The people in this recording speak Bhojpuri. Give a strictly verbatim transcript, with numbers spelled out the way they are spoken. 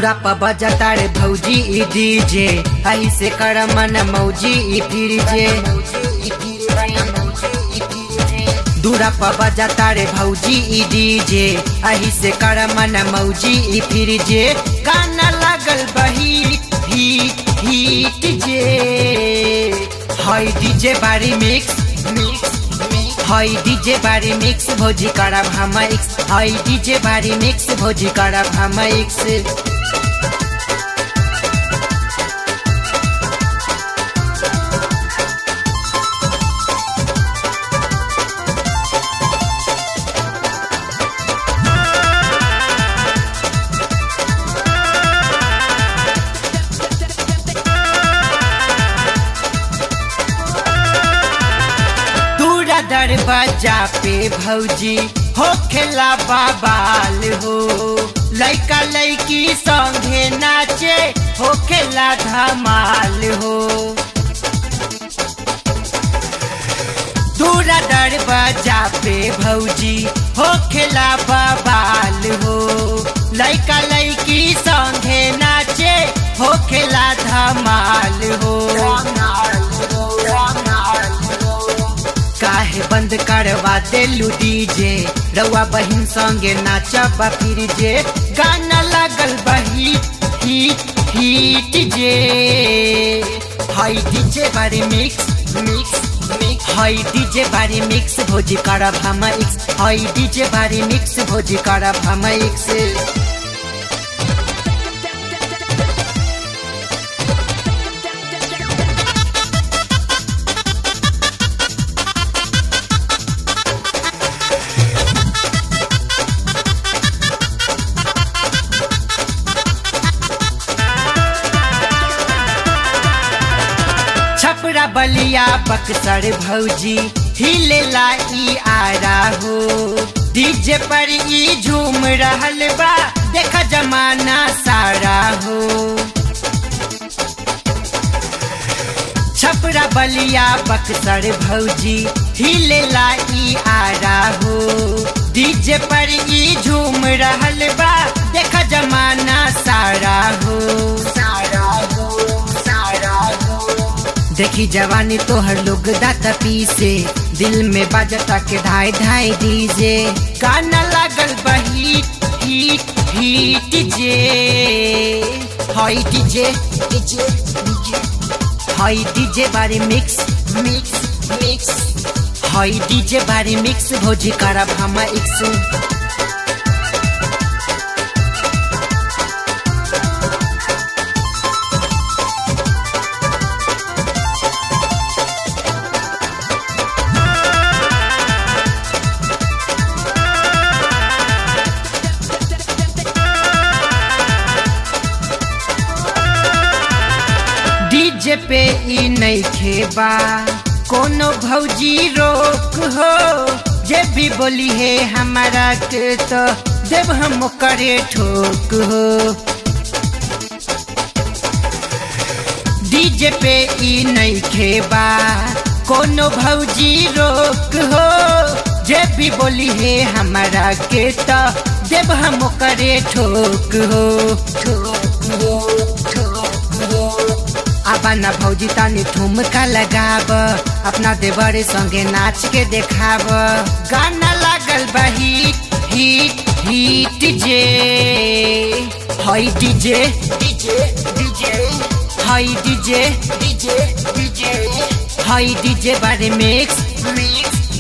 दूरा पर बजता रे भौजी ई डीजे, आई से कर मन मौजी ई फिर जे। दूरा पर बजता रे भौजी ई डीजे, आई से कर मन मौजी ई फिर जे। गाना लागल बही हिट हिट जे, हाय डीजे बारी मिक्स मिक्स हाय डीजे बारी मिक्स भौजी करब हम एक्स, हाय डीजे बारी मिक्स भौजी करब हम एक्स। दरवाजा पे भौजी हो खेला बाबाल हो, लइका लइकी संगे नाचे हो खेला धमाल हो। दूरा दरवाजा पे भौजी हो खेला बाबाल हो, लइका लइकी संगे नाचे हो खेला धमाल हो। काहे बंद करवा देलू डीजे, रउआ बहिन संगे नाचब फिर जे। गाना लागल बही हिट हिट जे, हाय डीजे बारी mix mix mix hi DJ बारी मिक्स भौजी करब हम एक्स, हाय डीजे बारी मिक्स भौजी करब हम एक्स। छपरा बलिया बक्सर भौजी हिलेला ई आरा हो, डीजे पर ई झूम रहल बा देखा जमाना सारा हो। छपरा बलिया बक्सर भौजी हिलेला ई आरा हो, डीजे पर ई झूम रहल बा देखा जमाना सारा हो सारा हो सारा हो। देखी जवानी तोहर लोग दात पीसे, दिल में बाजता के ढाई ढाई डीजे। गाना लागल बही हिट हिट जे, hi DJ DJ DJ hi DJ बारी mix mix mix hi DJ बारी मिक्स भौजी करब हम एक्स। डीजे पे ई नहीं खेबा कोनो भौजी रोक हो, जे भी बोली है हमारा के तो देव हम करे ठोक हो। डीजे पे ई नहीं खेबा कोनो भौजी रोक हो, जे भी बोली है हमारा के तो देव हम करे ठोक हो ठोक हो ठोक हो। आबाना भौजी तानी ठुमका लगाब, अपना देवरे संगे नाच के देखाब। गाना लागल बही हिट हिट जे, hi DJ DJ DJ hi DJ DJ DJ hi DJ बारी मिक्स मिक्स